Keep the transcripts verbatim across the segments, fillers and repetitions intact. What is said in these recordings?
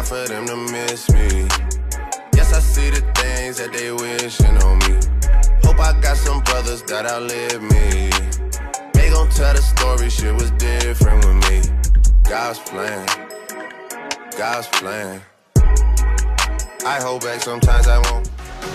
for them to miss me. Yes, I see the things that they wishing on me. Hope I got some brothers that outlive me. They gon' tell the story, shit was different with me. God's plan, God's plan. I hold back, sometimes I won't.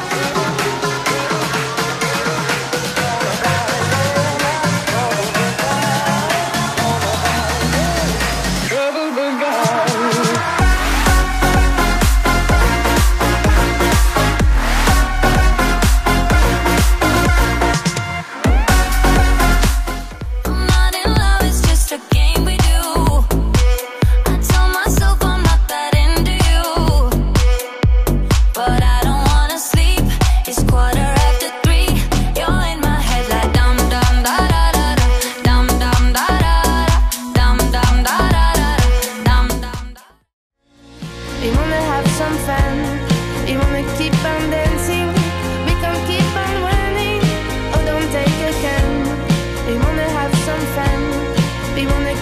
We wanna have some fun, we wanna keep on dancing, we can keep on running, oh don't take a can. We wanna have some fun, we wanna